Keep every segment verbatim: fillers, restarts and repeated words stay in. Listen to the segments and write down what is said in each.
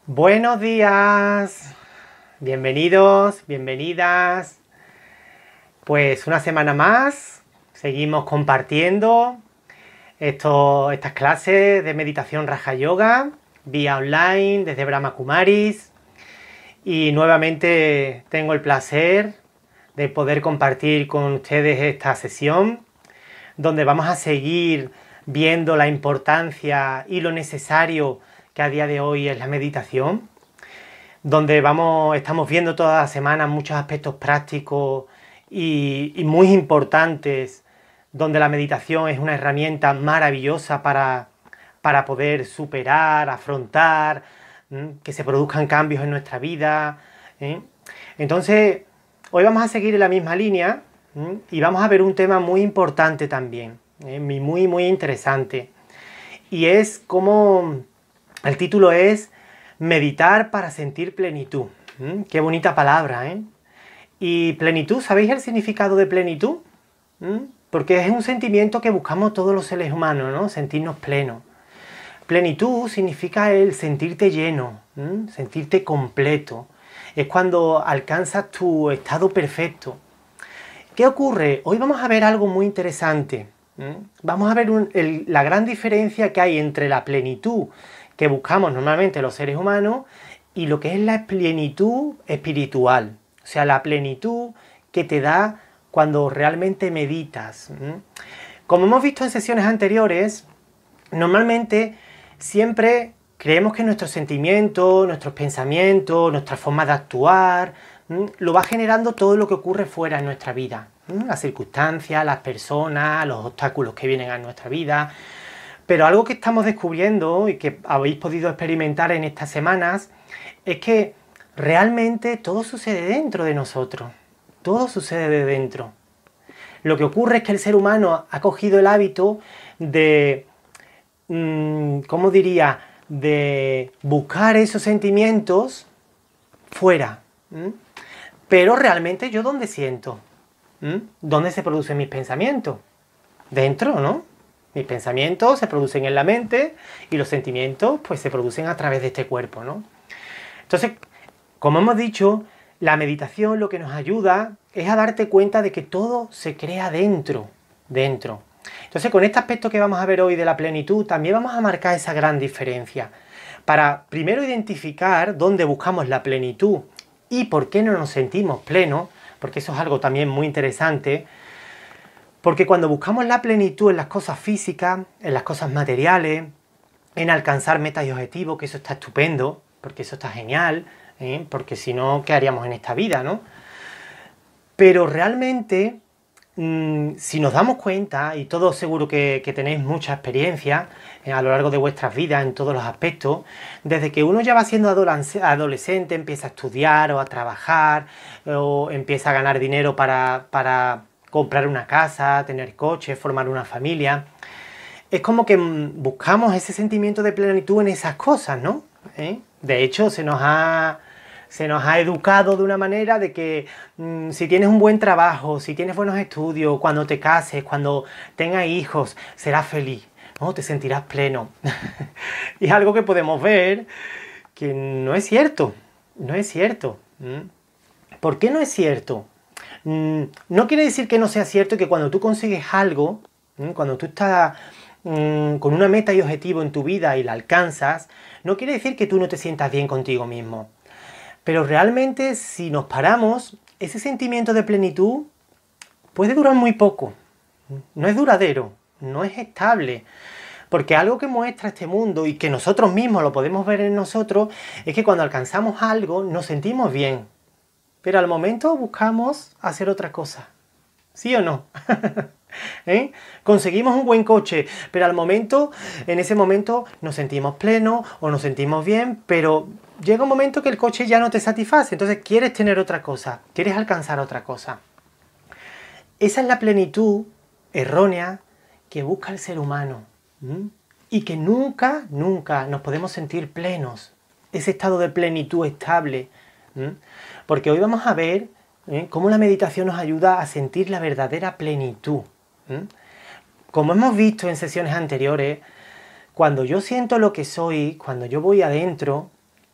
Buenos días, bienvenidos, bienvenidas. Pues una semana más, seguimos compartiendo esto, estas clases de meditación Raja Yoga vía online desde Brahma Kumaris. Y nuevamente tengo el placer de poder compartir con ustedes esta sesión donde vamos a seguir viendo la importancia y lo necesario que a día de hoy es la meditación, donde vamos, estamos viendo toda la semana muchos aspectos prácticos y, y muy importantes, donde la meditación es una herramienta maravillosa para, para poder superar, afrontar, ¿m? que se produzcan cambios en nuestra vida. ¿eh? Entonces, hoy vamos a seguir en la misma línea ¿m? y vamos a ver un tema muy importante también, ¿eh? muy, muy interesante, y es cómo... El título es Meditar para sentir plenitud. ¿Mm? Qué bonita palabra, ¿eh? Y plenitud, ¿sabéis el significado de plenitud? ¿Mm? Porque es un sentimiento que buscamos todos los seres humanos, ¿no? Sentirnos plenos. Plenitud significa el sentirte lleno, ¿Mm? sentirte completo. Es cuando alcanzas tu estado perfecto. ¿Qué ocurre? Hoy vamos a ver algo muy interesante. ¿Mm? Vamos a ver un, el, la gran diferencia que hay entre la plenitud que buscamos normalmente los seres humanos y lo que es la plenitud espiritual, o sea, la plenitud que te da cuando realmente meditas. Como hemos visto en sesiones anteriores, normalmente siempre creemos que nuestros sentimientos, nuestros pensamientos, nuestra forma de actuar, lo va generando todo lo que ocurre fuera en nuestra vida, las circunstancias, las personas, los obstáculos que vienen a nuestra vida. Pero algo que estamos descubriendo y que habéis podido experimentar en estas semanas es que realmente todo sucede dentro de nosotros. Todo sucede de dentro. Lo que ocurre es que el ser humano ha cogido el hábito de, ¿cómo diría?, de buscar esos sentimientos fuera. Pero realmente, ¿yo dónde siento? ¿Dónde se producen mis pensamientos? Dentro, ¿no? Mis pensamientos se producen en la mente y los sentimientos pues se producen a través de este cuerpo, ¿no? Entonces, como hemos dicho, la meditación lo que nos ayuda es a darte cuenta de que todo se crea dentro, dentro. Entonces, con este aspecto que vamos a ver hoy de la plenitud, también vamos a marcar esa gran diferencia. Para primero identificar dónde buscamos la plenitud y por qué no nos sentimos plenos, porque eso es algo también muy interesante. Porque cuando buscamos la plenitud en las cosas físicas, en las cosas materiales, en alcanzar metas y objetivos, que eso está estupendo, porque eso está genial, ¿eh? Porque si no, ¿qué haríamos en esta vida, no? Pero realmente, mmm, si nos damos cuenta, y todos seguro que, que tenéis mucha experiencia eh, a lo largo de vuestras vidas en todos los aspectos, desde que uno ya va siendo adolescente, empieza a estudiar o a trabajar, o empieza a ganar dinero para... para comprar una casa, tener coche, formar una familia. Es como que buscamos ese sentimiento de plenitud en esas cosas, ¿no? ¿Eh? De hecho, se nos ha, se nos ha educado de una manera de que mmm, si tienes un buen trabajo, si tienes buenos estudios, cuando te cases, cuando tengas hijos, serás feliz, ¿no? Te sentirás pleno. Y es algo que podemos ver que no es cierto, no es cierto. ¿Mm? ¿Por qué no es cierto? No quiere decir que no sea cierto que cuando tú consigues algo, cuando tú estás mmm, con una meta y objetivo en tu vida y la alcanzas, no quiere decir que tú no te sientas bien contigo mismo. Pero realmente, si nos paramos, ese sentimiento de plenitud puede durar muy poco. No es duradero, no es estable. Porque algo que muestra este mundo y que nosotros mismos lo podemos ver en nosotros es que cuando alcanzamos algo nos sentimos bien. Pero al momento buscamos hacer otra cosa. ¿Sí o no? ¿Eh? Conseguimos un buen coche, pero al momento, en ese momento nos sentimos plenos o nos sentimos bien, pero llega un momento que el coche ya no te satisface, entonces quieres tener otra cosa, quieres alcanzar otra cosa. Esa es la plenitud errónea que busca el ser humano. ¿Mm? Y que nunca, nunca nos podemos sentir plenos. Ese estado de plenitud estable. ¿Mm? Porque hoy vamos a ver ¿eh? cómo la meditación nos ayuda a sentir la verdadera plenitud. ¿Mm? Como hemos visto en sesiones anteriores, cuando yo siento lo que soy, cuando yo voy adentro,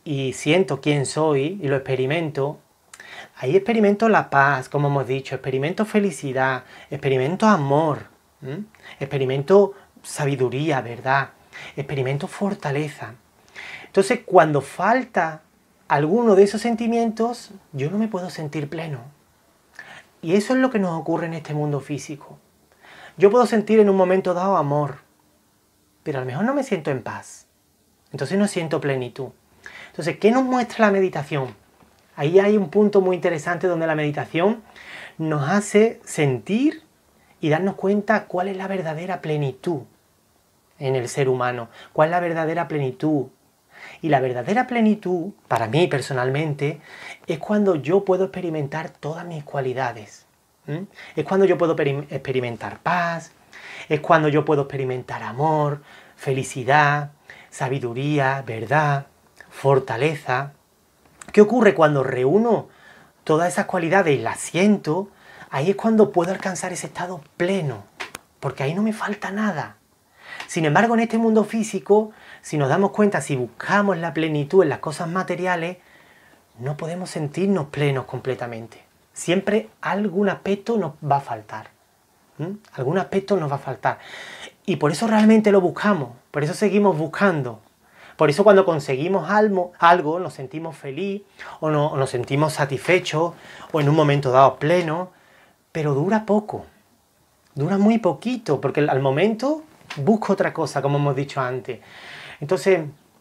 y siento quién soy y lo experimento, ahí experimento la paz, como hemos dicho, experimento felicidad, experimento amor, ¿m? experimento sabiduría, verdad, experimento fortaleza. Entonces, cuando falta alguno de esos sentimientos, yo no me puedo sentir pleno. Y eso es lo que nos ocurre en este mundo físico. Yo puedo sentir en un momento dado amor, pero a lo mejor no me siento en paz. Entonces no siento plenitud. Entonces, ¿qué nos muestra la meditación? Ahí hay un punto muy interesante donde la meditación nos hace sentir y darnos cuenta cuál es la verdadera plenitud en el ser humano, cuál es la verdadera plenitud. Y la verdadera plenitud, para mí personalmente, es cuando yo puedo experimentar todas mis cualidades. ¿Mm? Es cuando yo puedo experimentar paz, es cuando yo puedo experimentar amor, felicidad, sabiduría, verdad, fortaleza. ¿Qué ocurre cuando reúno todas esas cualidades y las siento? Ahí es cuando puedo alcanzar ese estado pleno, porque ahí no me falta nada. Sin embargo, en este mundo físico, si nos damos cuenta, si buscamos la plenitud en las cosas materiales, no podemos sentirnos plenos completamente. Siempre algún aspecto nos va a faltar. ¿Mm? Algún aspecto nos va a faltar. Y por eso realmente lo buscamos, por eso seguimos buscando. Por eso cuando conseguimos algo, algo nos sentimos feliz, o, no, o nos sentimos satisfechos, o en un momento dado pleno, pero dura poco. Dura muy poquito, porque al momento busco otra cosa, como hemos dicho antes. Entonces,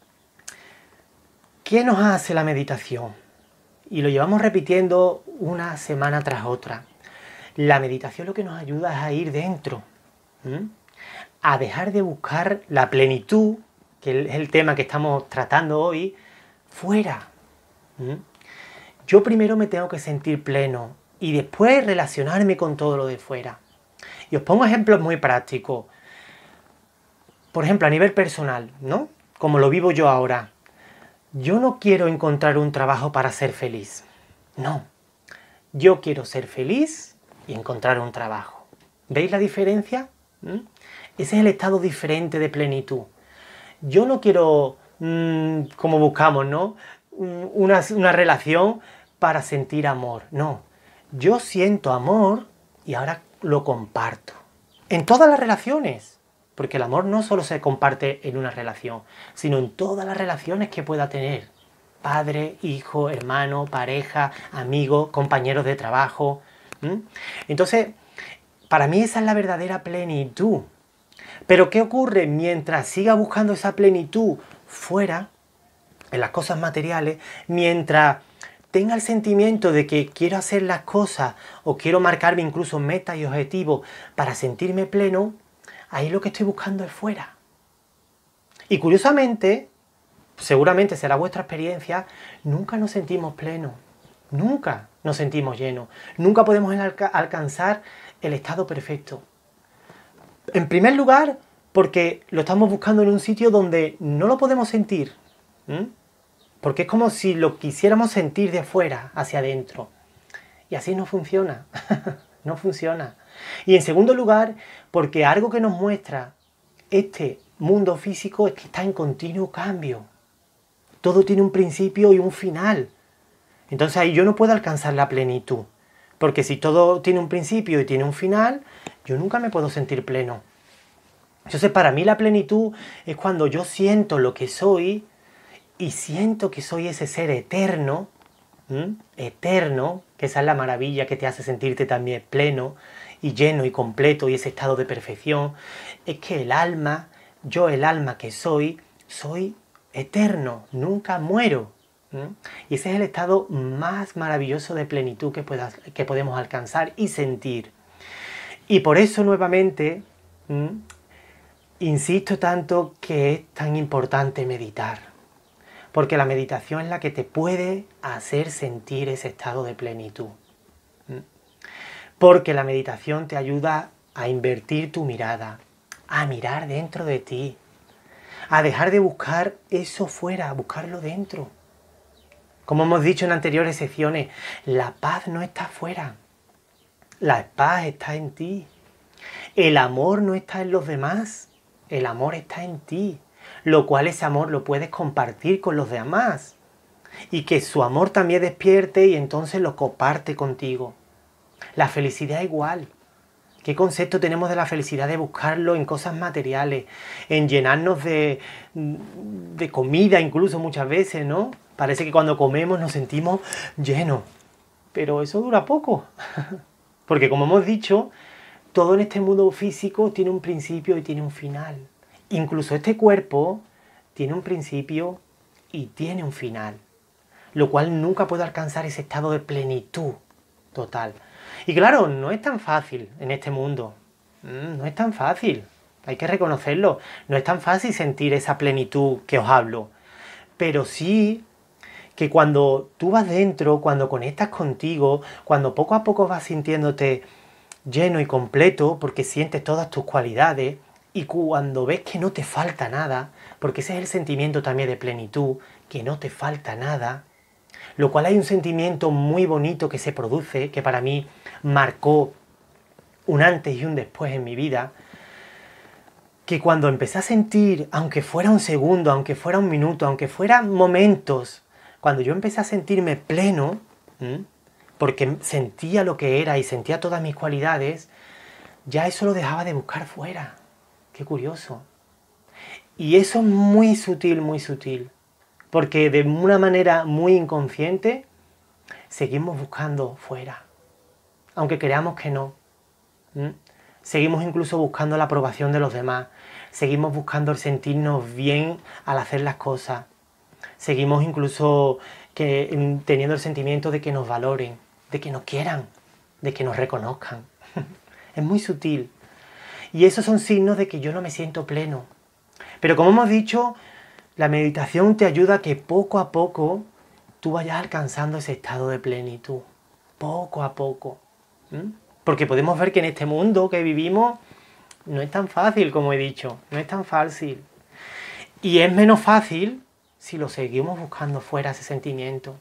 ¿qué nos hace la meditación? Y lo llevamos repitiendo una semana tras otra. La meditación lo que nos ayuda es a ir dentro, ¿m? a dejar de buscar la plenitud, que es el tema que estamos tratando hoy, fuera. ¿m? Yo primero me tengo que sentir pleno y después relacionarme con todo lo de fuera. Y os pongo ejemplos muy prácticos. Por ejemplo, a nivel personal, ¿no? Como lo vivo yo ahora. Yo no quiero encontrar un trabajo para ser feliz. No. Yo quiero ser feliz y encontrar un trabajo. ¿Veis la diferencia? ¿Mm? Ese es el estado diferente de plenitud. Yo no quiero, mmm, como buscamos, ¿no? Una, una relación para sentir amor. No. Yo siento amor y ahora lo comparto. En todas las relaciones. Porque el amor no solo se comparte en una relación, sino en todas las relaciones que pueda tener. Padre, hijo, hermano, pareja, amigo, compañeros de trabajo. ¿Mm? Entonces, para mí esa es la verdadera plenitud. Pero ¿qué ocurre? Mientras siga buscando esa plenitud fuera, en las cosas materiales, mientras tenga el sentimiento de que quiero hacer las cosas o quiero marcarme incluso metas y objetivos para sentirme pleno, ahí lo que estoy buscando es fuera. Y curiosamente, seguramente será vuestra experiencia, nunca nos sentimos plenos, nunca nos sentimos llenos, nunca podemos alca- alcanzar el estado perfecto. En primer lugar, porque lo estamos buscando en un sitio donde no lo podemos sentir, ¿m? Porque es como si lo quisiéramos sentir de afuera hacia adentro. Y así no funciona, no funciona. Y en segundo lugar, porque algo que nos muestra este mundo físico es que está en continuo cambio. Todo tiene un principio y un final. Entonces ahí yo no puedo alcanzar la plenitud. Porque si todo tiene un principio y tiene un final, yo nunca me puedo sentir pleno. Entonces para mí la plenitud es cuando yo siento lo que soy y siento que soy ese ser eterno, ¿m? eterno, que esa es la maravilla que te hace sentirte también pleno y lleno y completo y ese estado de perfección. Es que el alma, yo el alma que soy, soy eterno, nunca muero. ¿m? Y ese es el estado más maravilloso de plenitud que, pueda, que podemos alcanzar y sentir. Y por eso nuevamente, ¿m? insisto tanto que es tan importante meditar. Porque la meditación es la que te puede hacer sentir ese estado de plenitud. ¿Mm? Porque la meditación te ayuda a invertir tu mirada, a mirar dentro de ti, a dejar de buscar eso fuera, a buscarlo dentro. Como hemos dicho en anteriores secciones, la paz no está fuera, la paz está en ti. El amor no está en los demás, el amor está en ti. Lo cual ese amor lo puedes compartir con los demás. y que su amor también despierte y entonces lo comparte contigo. La felicidad igual. ¿Qué concepto tenemos de la felicidad de buscarlo en cosas materiales, en llenarnos de, de comida incluso muchas veces, ¿no? Parece que cuando comemos nos sentimos llenos, pero eso dura poco. Porque como hemos dicho, todo en este mundo físico tiene un principio y tiene un final. Incluso este cuerpo tiene un principio y tiene un final, lo cual nunca puede alcanzar ese estado de plenitud total. Y claro, no es tan fácil en este mundo, no es tan fácil, hay que reconocerlo, no es tan fácil sentir esa plenitud que os hablo, pero sí que cuando tú vas dentro, cuando conectas contigo, cuando poco a poco vas sintiéndote lleno y completo, porque sientes todas tus cualidades, y cuando ves que no te falta nada, porque ese es el sentimiento también de plenitud, que no te falta nada, lo cual hay un sentimiento muy bonito que se produce, que para mí marcó un antes y un después en mi vida, que cuando empecé a sentir, aunque fuera un segundo, aunque fuera un minuto, aunque fueran momentos, cuando yo empecé a sentirme pleno, ¿m? porque sentía lo que era y sentía todas mis cualidades, ya eso lo dejaba de buscar fuera. Qué curioso. Y eso es muy sutil, muy sutil. Porque de una manera muy inconsciente seguimos buscando fuera. Aunque creamos que no. ¿Mm? Seguimos incluso buscando la aprobación de los demás. Seguimos buscando el sentirnos bien al hacer las cosas. Seguimos incluso que, teniendo el sentimiento de que nos valoren, de que nos quieran, de que nos reconozcan. Es muy sutil. Y esos son signos de que yo no me siento pleno. Pero como hemos dicho, la meditación te ayuda a que poco a poco tú vayas alcanzando ese estado de plenitud. Poco a poco. ¿Mm? Porque podemos ver que en este mundo que vivimos no es tan fácil, como he dicho. No es tan fácil. Y es menos fácil si lo seguimos buscando fuera, ese sentimiento.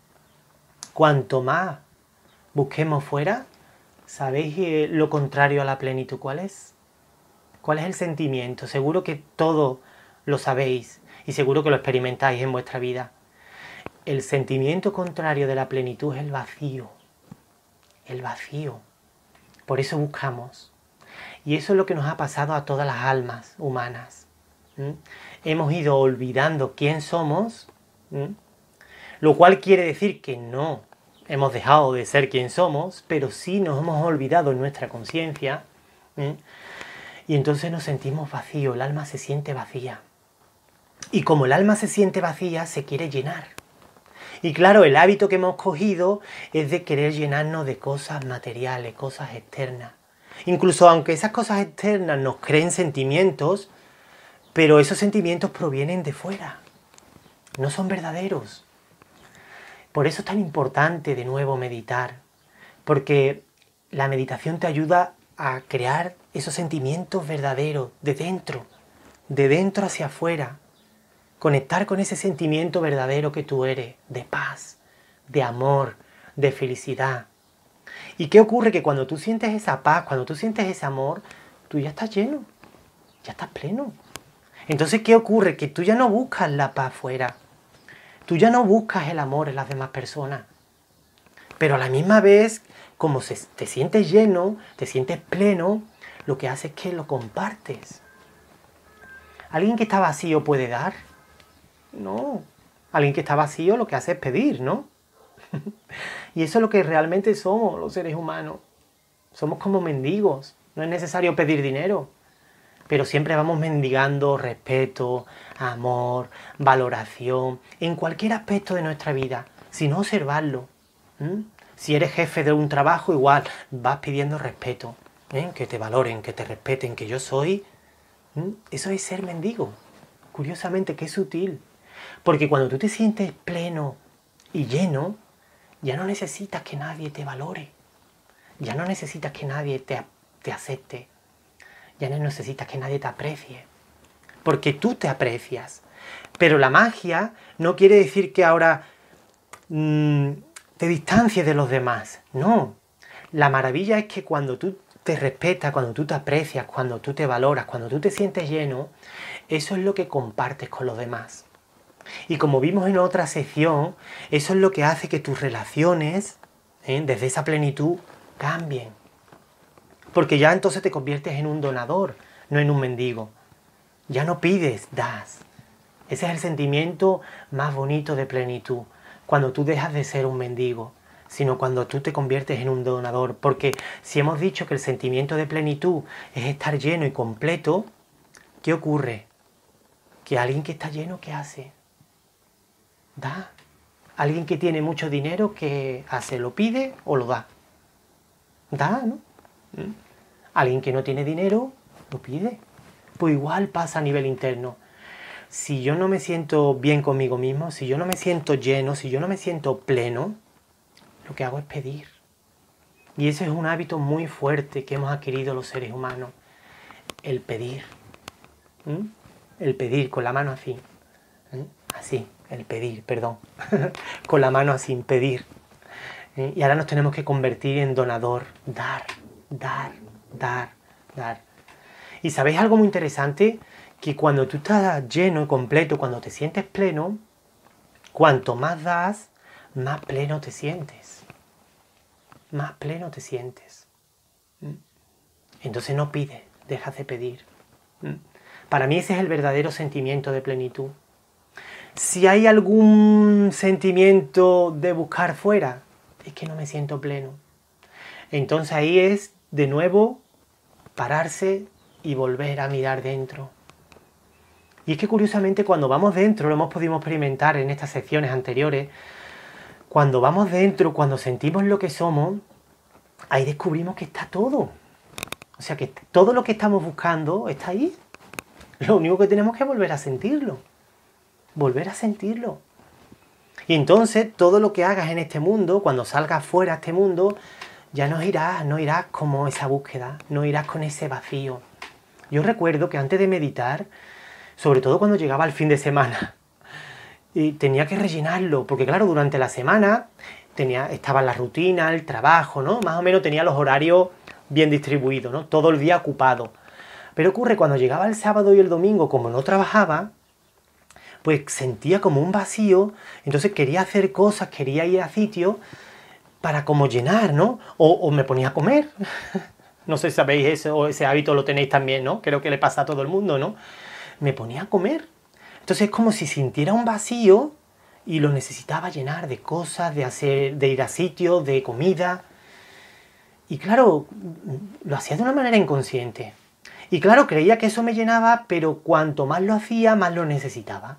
Cuanto más busquemos fuera, ¿sabéis lo contrario a la plenitud cuál es? ¿Cuál es el sentimiento? Seguro que todo lo sabéis y seguro que lo experimentáis en vuestra vida. El sentimiento contrario de la plenitud es el vacío. El vacío. Por eso buscamos. Y eso es lo que nos ha pasado a todas las almas humanas. ¿Mm? Hemos ido olvidando quién somos, ¿Mm? lo cual quiere decir que no hemos dejado de ser quien somos, pero sí nos hemos olvidado en nuestra conciencia. ¿Mm? Y entonces nos sentimos vacíos, el alma se siente vacía. Y como el alma se siente vacía, se quiere llenar. Y claro, el hábito que hemos cogido es de querer llenarnos de cosas materiales, cosas externas. Incluso aunque esas cosas externas nos creen sentimientos, pero esos sentimientos provienen de fuera. No son verdaderos. Por eso es tan importante de nuevo meditar. Porque la meditación te ayuda a crear esos sentimientos verdaderos de dentro, de dentro hacia afuera. Conectar con ese sentimiento verdadero que tú eres, de paz, de amor, de felicidad. ¿Y qué ocurre? Que cuando tú sientes esa paz, cuando tú sientes ese amor, tú ya estás lleno, ya estás pleno. Entonces, ¿qué ocurre? Que tú ya no buscas la paz fuera. Tú ya no buscas el amor en las demás personas. Pero a la misma vez, como se, te sientes lleno, te sientes pleno, lo que hace es que lo compartes. ¿Alguien que está vacío puede dar? No. Alguien que está vacío lo que hace es pedir, ¿no? Y eso es lo que realmente somos los seres humanos. Somos como mendigos. No es necesario pedir dinero. Pero siempre vamos mendigando respeto, amor, valoración, en cualquier aspecto de nuestra vida, sin observarlo. ¿Mm? Si eres jefe de un trabajo, igual vas pidiendo respeto, ¿eh? Que te valoren, que te respeten, que yo soy. ¿Mm? Eso es ser mendigo. Curiosamente, qué sutil. Porque cuando tú te sientes pleno y lleno, ya no necesitas que nadie te valore. Ya no necesitas que nadie te, te acepte. Ya no necesitas que nadie te aprecie. Porque tú te aprecias. Pero la magia no quiere decir que ahora mmm, te distancies de los demás. No. La maravilla es que cuando tú te respetas, cuando tú te aprecias, cuando tú te valoras, cuando tú te sientes lleno, eso es lo que compartes con los demás. Y como vimos en otra sección, eso es lo que hace que tus relaciones, ¿eh? desde esa plenitud, cambien. Porque ya entonces te conviertes en un donador, no en un mendigo. Ya no pides, das. Ese es el sentimiento más bonito de plenitud. Cuando tú dejas de ser un mendigo, sino cuando tú te conviertes en un donador. Porque si hemos dicho que el sentimiento de plenitud es estar lleno y completo, ¿qué ocurre? Que alguien que está lleno, ¿qué hace? Da. Alguien que tiene mucho dinero, ¿qué hace? ¿Lo pide o lo da? Da, ¿no? ¿Mm? Alguien que no tiene dinero, lo pide. Pues igual pasa a nivel interno. Si yo no me siento bien conmigo mismo, si yo no me siento lleno, si yo no me siento pleno, lo que hago es pedir. Y ese es un hábito muy fuerte que hemos adquirido los seres humanos. El pedir. ¿Mm? El pedir con la mano así. ¿Mm? Así, el pedir, perdón. Con la mano así, pedir. ¿Eh? Y ahora nos tenemos que convertir en donador. Dar, dar, dar, dar. Y ¿sabéis algo muy interesante? Que cuando tú estás lleno y completo, cuando te sientes pleno, cuanto más das, más pleno te sientes. Más pleno te sientes. Entonces no pides, dejas de pedir. Para mí ese es el verdadero sentimiento de plenitud. Si hay algún sentimiento de buscar fuera, es que no me siento pleno. Entonces ahí es, de nuevo, pararse y volver a mirar dentro. Y es que curiosamente cuando vamos dentro, lo hemos podido experimentar en estas secciones anteriores, cuando vamos dentro, cuando sentimos lo que somos, ahí descubrimos que está todo. O sea que todo lo que estamos buscando está ahí. Lo único que tenemos que volver a sentirlo. Volver a sentirlo. Y entonces todo lo que hagas en este mundo, cuando salgas fuera a este mundo, ya no irás, no irás como esa búsqueda, no irás con ese vacío. Yo recuerdo que antes de meditar, sobre todo cuando llegaba el fin de semana, y tenía que rellenarlo, porque claro, durante la semana tenía, estaba la rutina, el trabajo, ¿no? Más o menos tenía los horarios bien distribuidos, ¿no? Todo el día ocupado. Pero ocurre, cuando llegaba el sábado y el domingo, como no trabajaba, pues sentía como un vacío, entonces quería hacer cosas, quería ir a sitios para como llenar, ¿no? O, o me ponía a comer. No sé si sabéis eso, o ese hábito lo tenéis también, ¿no? Creo que le pasa a todo el mundo, ¿no? Me ponía a comer. Entonces es como si sintiera un vacío y lo necesitaba llenar de cosas, de hacer, de ir a sitios, de comida. Y claro, lo hacía de una manera inconsciente. Y claro, creía que eso me llenaba, pero cuanto más lo hacía, más lo necesitaba.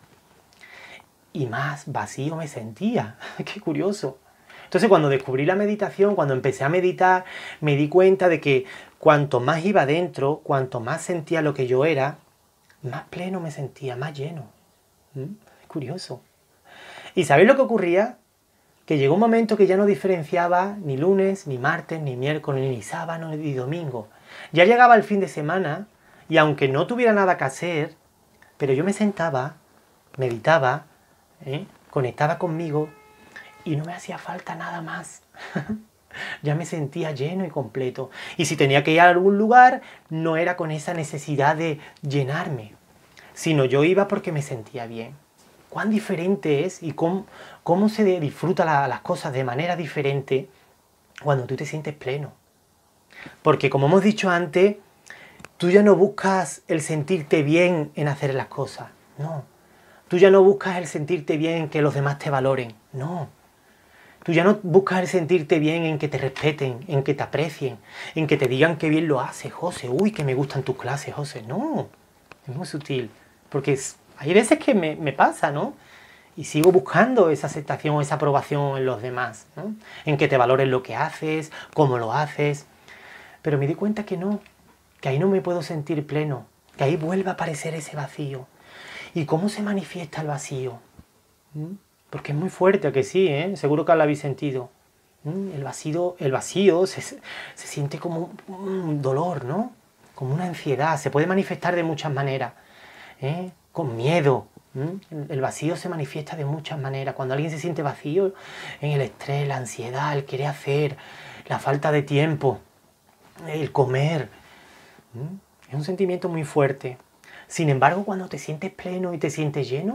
Y más vacío me sentía. Qué curioso. Entonces cuando descubrí la meditación, cuando empecé a meditar, me di cuenta de que cuanto más iba adentro, cuanto más sentía lo que yo era, más pleno me sentía, más lleno. ¿Mm? Curioso. ¿Y sabéis lo que ocurría? Que llegó un momento que ya no diferenciaba ni lunes, ni martes, ni miércoles, ni sábado, ni domingo. Ya llegaba el fin de semana y aunque no tuviera nada que hacer, pero yo me sentaba, meditaba, ¿eh? conectaba conmigo y no me hacía falta nada más. Ya me sentía lleno y completo. Y si tenía que ir a algún lugar, no era con esa necesidad de llenarme, sino yo iba porque me sentía bien. Cuán diferente es y cómo, cómo se disfruta la, las cosas de manera diferente cuando tú te sientes pleno. Porque como hemos dicho antes, tú ya no buscas el sentirte bien en hacer las cosas. No. Tú ya no buscas el sentirte bien en que los demás te valoren. No. Tú ya no buscas el sentirte bien en que te respeten, en que te aprecien, en que te digan que bien lo haces, José. Uy, que me gustan tus clases, José. No. Es muy sutil. Porque es, hay veces que me, me pasa, ¿no? Y sigo buscando esa aceptación, esa aprobación en los demás, ¿no? En que te valoren lo que haces, cómo lo haces. Pero me di cuenta que no, que ahí no me puedo sentir pleno, que ahí vuelve a aparecer ese vacío. ¿Y cómo se manifiesta el vacío? ¿Mm? Porque es muy fuerte, ¿a que sí? ¿eh? Seguro que lo habéis sentido. ¿Mm? El vacío, el vacío se, se siente como un dolor, ¿no? Como una ansiedad, se puede manifestar de muchas maneras. ¿eh? Con miedo. ¿Mm? El vacío se manifiesta de muchas maneras. Cuando alguien se siente vacío, en el estrés, la ansiedad, el querer hacer, la falta de tiempo, el comer. ¿Mm? Es un sentimiento muy fuerte. Sin embargo, cuando te sientes pleno y te sientes lleno,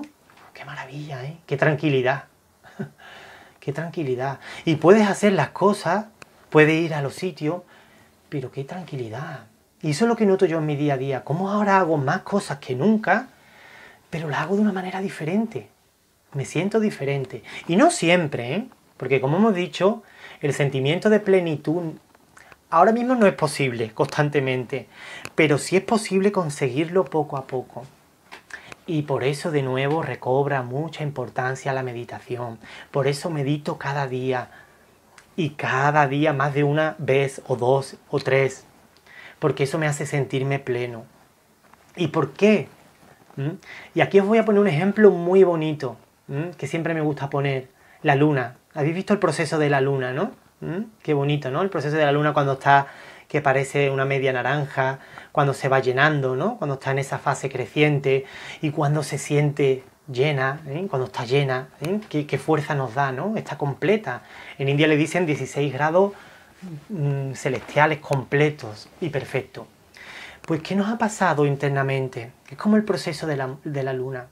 qué maravilla, ¿eh? Qué tranquilidad. Qué tranquilidad. Y puedes hacer las cosas, puedes ir a los sitios, pero qué tranquilidad. Y eso es lo que noto yo en mi día a día. Cómo ahora hago más cosas que nunca, pero las hago de una manera diferente. Me siento diferente. Y no siempre, ¿eh? Porque como hemos dicho, el sentimiento de plenitud ahora mismo no es posible constantemente, pero sí es posible conseguirlo poco a poco. Y por eso de nuevo recobra mucha importancia la meditación. Por eso medito cada día. Y cada día más de una vez o dos o tres. Porque eso me hace sentirme pleno. ¿Y por qué? ¿Mm? Y aquí os voy a poner un ejemplo muy bonito, ¿Mm? que siempre me gusta poner. La luna. ¿Habéis visto el proceso de la luna, no? ¿Mm? Qué bonito, ¿no? El proceso de la luna cuando está, que parece una media naranja, cuando se va llenando, ¿no? Cuando está en esa fase creciente y cuando se siente llena, ¿eh? Cuando está llena, ¿eh? ¿Qué, qué fuerza nos da, ¿no? Está completa. En India le dicen dieciséis grados mmm, celestiales completos y perfectos. Pues, ¿qué nos ha pasado internamente? Es como el proceso de la, de la luna.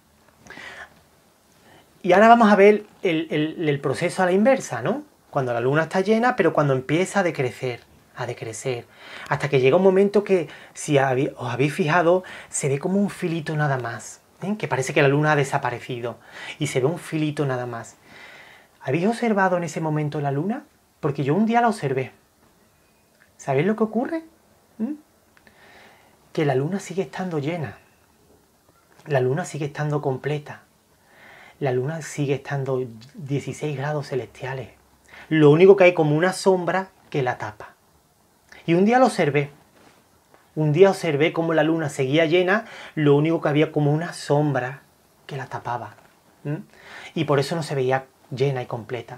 Y ahora vamos a ver el, el, el proceso a la inversa, ¿no? Cuando la luna está llena, pero cuando empieza a decrecer, a decrecer. Hasta que llega un momento que, si os habéis fijado, se ve como un filito nada más. ¿eh? Que parece que la luna ha desaparecido. Y se ve un filito nada más. ¿Habéis observado en ese momento la luna? Porque yo un día la observé. ¿Sabéis lo que ocurre? ¿Mm? Que la luna sigue estando llena. La luna sigue estando completa. La luna sigue estando dieciséis grados celestiales. Lo único que hay como una sombra que la tapa. Y un día lo observé. Un día observé cómo la luna seguía llena, lo único que había como una sombra que la tapaba. ¿Mm? Y por eso no se veía llena y completa.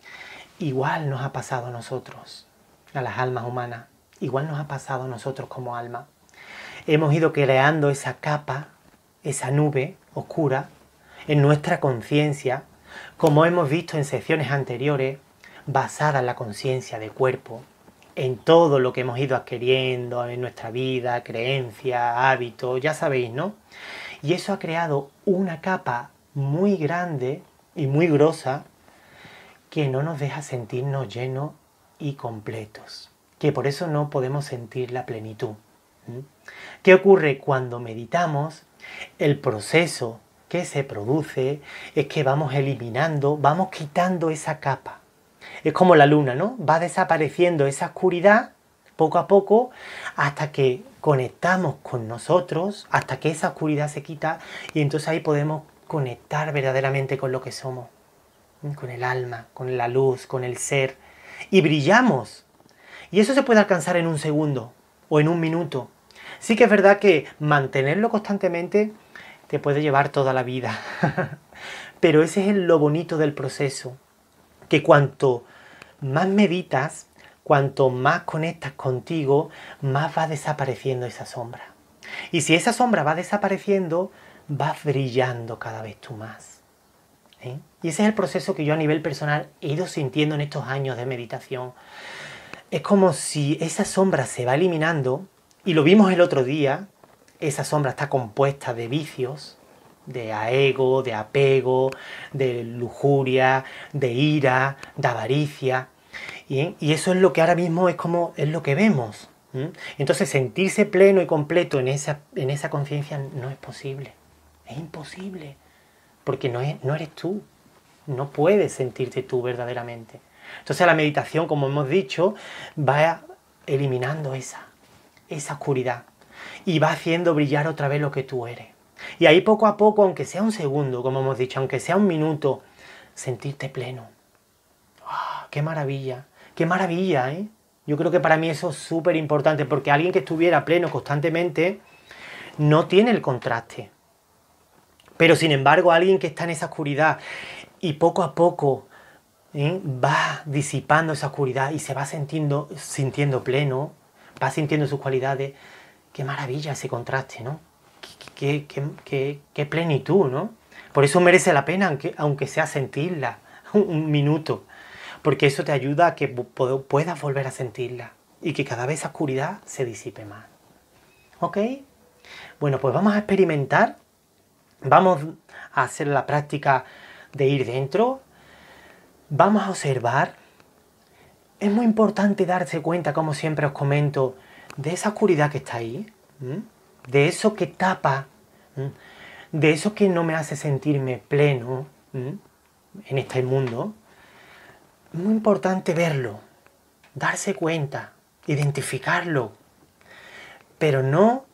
Igual nos ha pasado a nosotros, a las almas humanas. Igual nos ha pasado a nosotros como alma. Hemos ido creando esa capa, esa nube oscura, en nuestra conciencia, como hemos visto en secciones anteriores, basada en la conciencia de cuerpo, en todo lo que hemos ido adquiriendo en nuestra vida, creencias, hábitos, ya sabéis, ¿no? Y eso ha creado una capa muy grande y muy grosa que no nos deja sentirnos llenos y completos, que por eso no podemos sentir la plenitud. ¿Mm? ¿Qué ocurre cuando meditamos? El proceso que se produce es que vamos eliminando, vamos quitando esa capa. Es como la luna, ¿no? Va desapareciendo esa oscuridad poco a poco hasta que conectamos con nosotros, hasta que esa oscuridad se quita y entonces ahí podemos conectar verdaderamente con lo que somos, con el alma, con la luz, con el ser y brillamos. Y eso se puede alcanzar en un segundo o en un minuto. Sí que es verdad que mantenerlo constantemente te puede llevar toda la vida. Pero ese es lo bonito del proceso. Que cuanto más meditas, cuanto más conectas contigo, más va desapareciendo esa sombra. Y si esa sombra va desapareciendo, vas brillando cada vez tú más. ¿Eh? Y ese es el proceso que yo a nivel personal he ido sintiendo en estos años de meditación. Es como si esa sombra se va eliminando, y lo vimos el otro día, esa sombra está compuesta de vicios, de ego, de apego, de lujuria, de ira, de avaricia. Y, y eso es lo que ahora mismo es como es lo que vemos. ¿Mm? Entonces sentirse pleno y completo en esa, en esa conciencia no es posible. Es imposible. Porque no, es, no eres tú. No puedes sentirte tú verdaderamente. Entonces la meditación, como hemos dicho, va eliminando esa, esa oscuridad. Y va haciendo brillar otra vez lo que tú eres. Y ahí poco a poco, aunque sea un segundo, como hemos dicho, aunque sea un minuto, sentirte pleno. ¡Oh, qué maravilla! ¡Qué maravilla, eh! Yo creo que para mí eso es súper importante, porque alguien que estuviera pleno constantemente no tiene el contraste. Pero sin embargo, alguien que está en esa oscuridad y poco a poco ¿eh? va disipando esa oscuridad y se va sintiendo, sintiendo pleno, va sintiendo sus cualidades, qué maravilla ese contraste, ¿no? Qué, qué, qué, qué plenitud, ¿no? Por eso merece la pena, aunque, aunque sea sentirla un minuto, porque eso te ayuda a que puedas volver a sentirla y que cada vez esa oscuridad se disipe más. ¿Ok? Bueno, pues vamos a experimentar Vamos a hacer la práctica de ir dentro. Vamos a observar. Es muy importante darse cuenta, como siempre os comento, de esa oscuridad que está ahí, ¿m? De eso que tapa, ¿m? De eso que no me hace sentirme pleno, ¿m? En este mundo. Es muy importante verlo, darse cuenta, identificarlo, pero no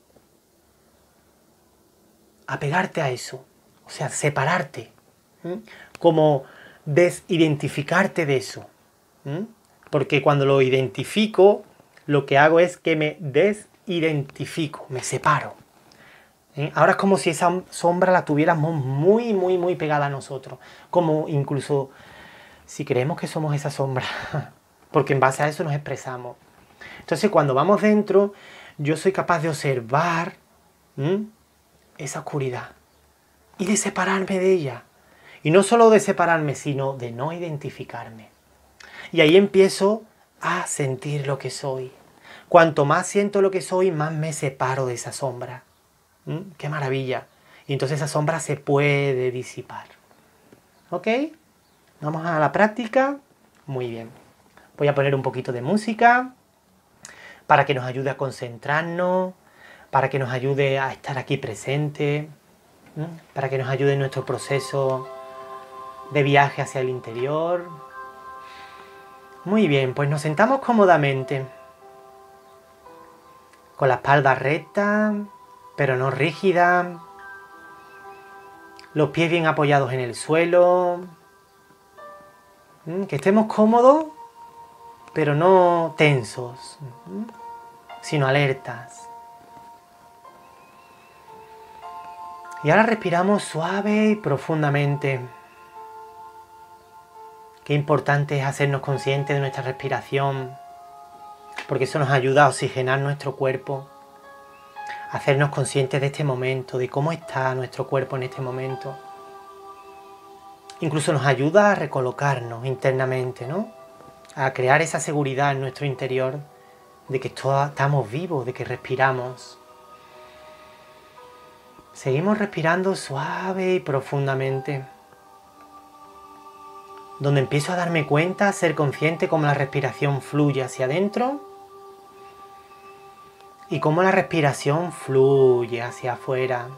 apegarte a eso, o sea, separarte, ¿m? Como desidentificarte de eso. ¿Mm? Porque cuando lo identifico, lo que hago es que me desidentifico, me separo. ¿Eh? Ahora es como si esa sombra la tuviéramos muy, muy, muy pegada a nosotros. Como incluso si creemos que somos esa sombra, porque en base a eso nos expresamos. Entonces cuando vamos dentro, yo soy capaz de observar ¿m? esa oscuridad y de separarme de ella. Y no solo de separarme, sino de no identificarme. Y ahí empiezo a sentir lo que soy. Cuanto más siento lo que soy, más me separo de esa sombra. ¿Mm? ¡Qué maravilla! Y entonces esa sombra se puede disipar. ¿Ok? Vamos a la práctica. Muy bien. Voy a poner un poquito de música para que nos ayude a concentrarnos, para que nos ayude a estar aquí presente, ¿Mm? para que nos ayude en nuestro proceso de viaje hacia el interior. Muy bien, pues nos sentamos cómodamente, con la espalda recta, pero no rígida, los pies bien apoyados en el suelo, que estemos cómodos, pero no tensos, sino alertas. Y ahora respiramos suave y profundamente. Qué importante es hacernos conscientes de nuestra respiración, porque eso nos ayuda a oxigenar nuestro cuerpo, a hacernos conscientes de este momento, de cómo está nuestro cuerpo en este momento. Incluso nos ayuda a recolocarnos internamente, ¿no? A crear esa seguridad en nuestro interior de que estamos vivos, de que respiramos. Seguimos respirando suave y profundamente, donde empiezo a darme cuenta, a ser consciente cómo la respiración fluye hacia adentro y cómo la respiración fluye hacia afuera.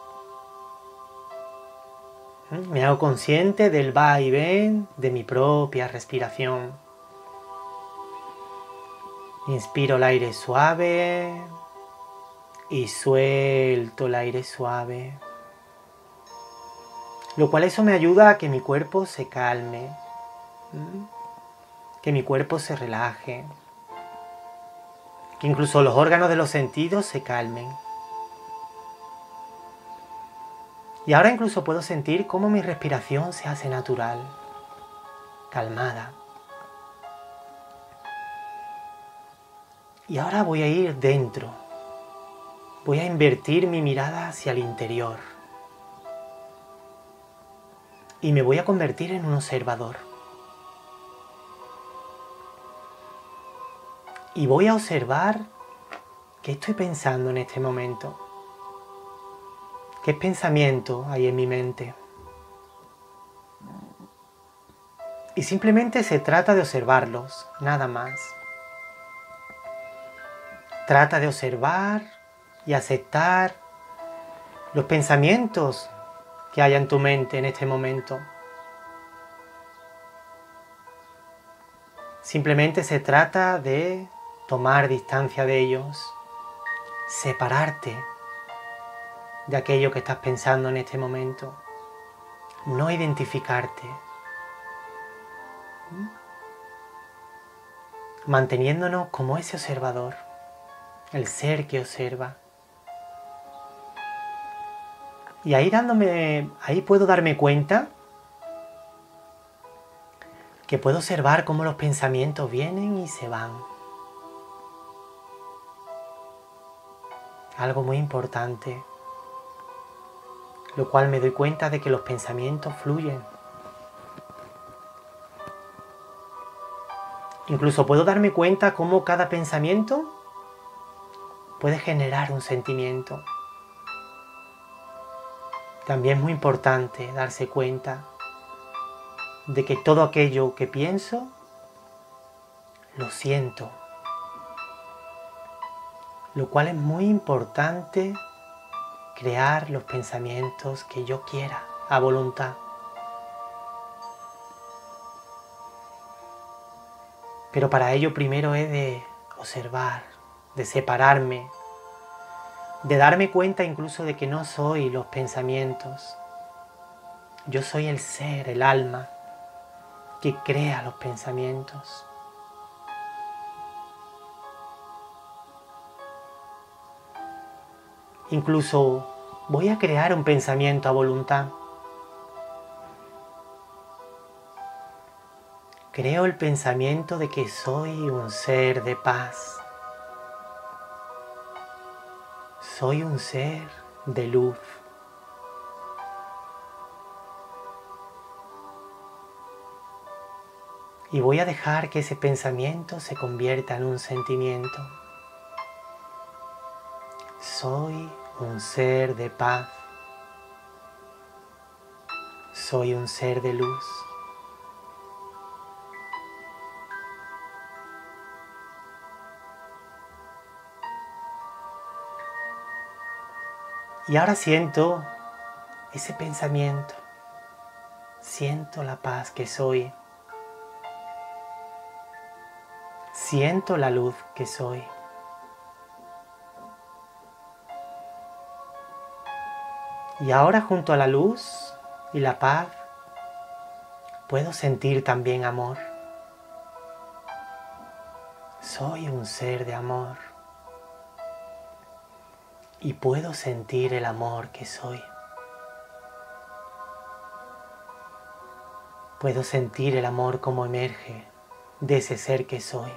Me hago consciente del va y ven de mi propia respiración. Inspiro el aire suave y suelto el aire suave. Lo cual eso me ayuda a que mi cuerpo se calme, que mi cuerpo se relaje, que incluso los órganos de los sentidos se calmen. Y ahora incluso puedo sentir cómo mi respiración se hace natural, calmada. Y ahora voy a ir dentro, voy a invertir mi mirada hacia el interior. Y me voy a convertir en un observador. Y voy a observar qué estoy pensando en este momento. ¿Qué pensamiento hay en mi mente? Y simplemente se trata de observarlos, nada más. Trata de observar y aceptar los pensamientos que haya en tu mente en este momento. Simplemente se trata de tomar distancia de ellos, separarte de aquello que estás pensando en este momento, no identificarte, manteniéndonos como ese observador, el ser que observa. Y ahí dándome, ahí puedo darme cuenta que puedo observar cómo los pensamientos vienen y se van. Algo muy importante, lo cual me doy cuenta de que los pensamientos fluyen. Incluso puedo darme cuenta cómo cada pensamiento puede generar un sentimiento. también es muy importante darse cuenta de que todo aquello que pienso, lo siento. Lo cual es muy importante crear los pensamientos que yo quiera a voluntad. Pero para ello primero he de observar, de separarme, de darme cuenta incluso de que no soy los pensamientos. Yo soy el ser, el alma, que crea los pensamientos. Incluso voy a crear un pensamiento a voluntad. Creo el pensamiento de que soy un ser de paz. Soy un ser de luz. Y voy a dejar que ese pensamiento se convierta en un sentimiento. Soy un ser de paz. Soy un ser de luz. Y ahora siento ese pensamiento. Siento la paz que soy. Siento la luz que soy. Y ahora junto a la luz y la paz, puedo sentir también amor. Soy un ser de amor. Y puedo sentir el amor que soy. Puedo sentir el amor como emerge de ese ser que soy.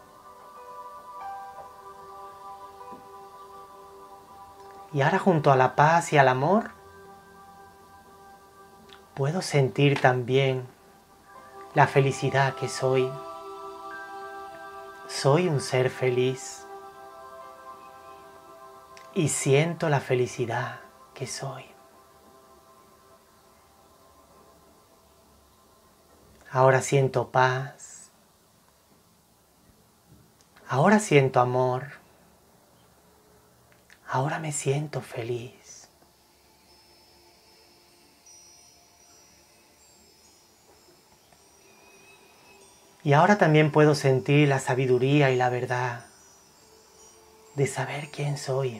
Y ahora junto a la paz y al amor, puedo sentir también la felicidad que soy. Soy un ser feliz. Y siento la felicidad que soy. Ahora siento paz. Ahora siento amor. Ahora me siento feliz. Y ahora también puedo sentir la sabiduría y la verdad de saber quién soy.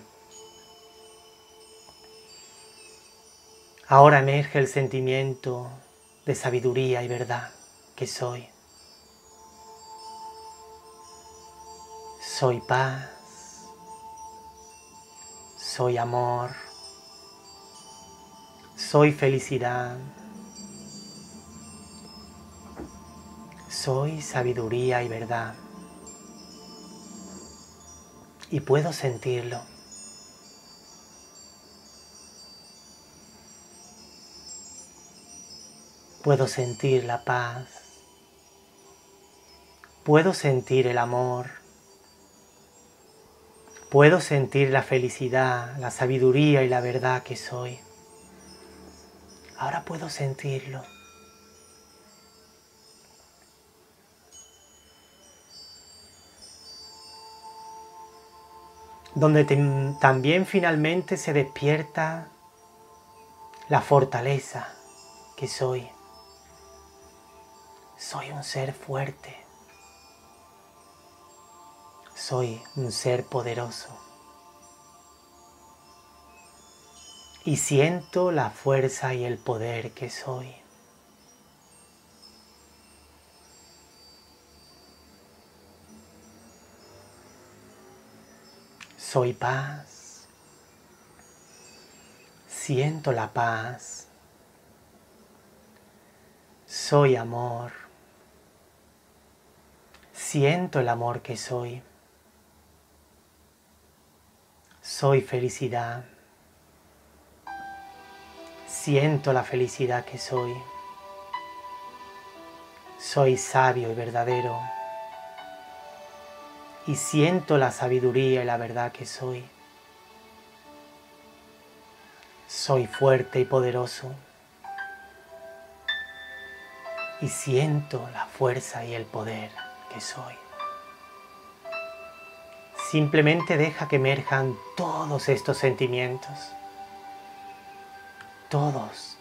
Ahora emerge el sentimiento de sabiduría y verdad que soy. Soy paz. Soy amor. Soy felicidad. Soy sabiduría y verdad. Y puedo sentirlo. Puedo sentir la paz. Puedo sentir el amor. Puedo sentir la felicidad, la sabiduría y la verdad que soy. Ahora puedo sentirlo. Donde te, también finalmente se despierta la fortaleza que soy. Soy un ser fuerte. Soy un ser poderoso. Y siento la fuerza y el poder que soy. Soy paz. Siento la paz. Soy amor. Siento el amor que soy. Soy felicidad. Siento la felicidad que soy. Soy sabio y verdadero. Y siento la sabiduría y la verdad que soy. Soy fuerte y poderoso. Y siento la fuerza y el poder que soy. Simplemente deja que emerjan todos estos sentimientos. Todos.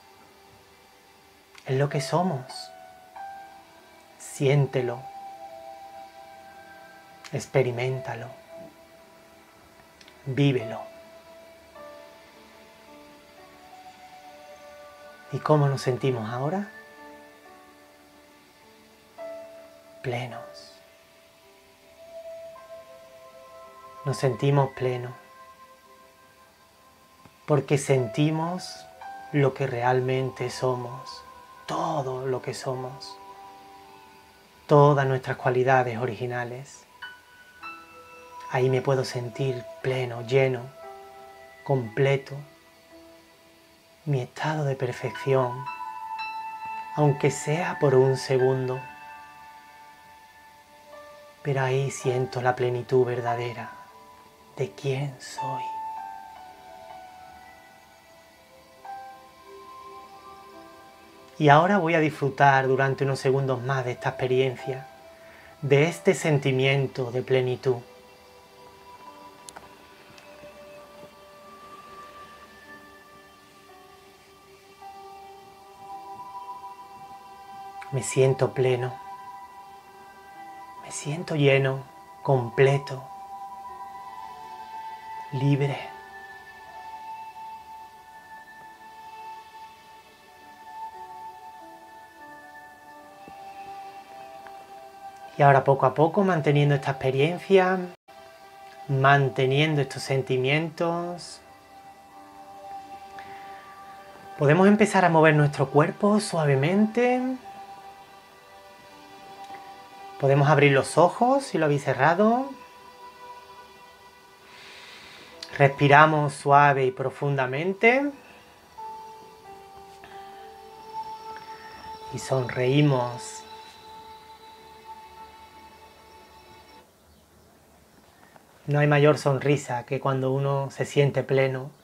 Es lo que somos. Siéntelo. Experiméntalo. Vívelo. ¿Y cómo nos sentimos ahora? Plenos. Nos sentimos plenos. Porque sentimos lo que realmente somos. Todo lo que somos. Todas nuestras cualidades originales. Ahí me puedo sentir pleno, lleno, completo. Mi estado de perfección, aunque sea por un segundo. Pero ahí siento la plenitud verdadera de quién soy. Y ahora voy a disfrutar durante unos segundos más de esta experiencia, de este sentimiento de plenitud. Me siento pleno, me siento lleno, completo, libre. Y ahora poco a poco, manteniendo esta experiencia, manteniendo estos sentimientos, podemos empezar a mover nuestro cuerpo suavemente. Podemos abrir los ojos si lo habéis cerrado. Respiramos suave y profundamente. Y sonreímos. No hay mayor sonrisa que cuando uno se siente pleno.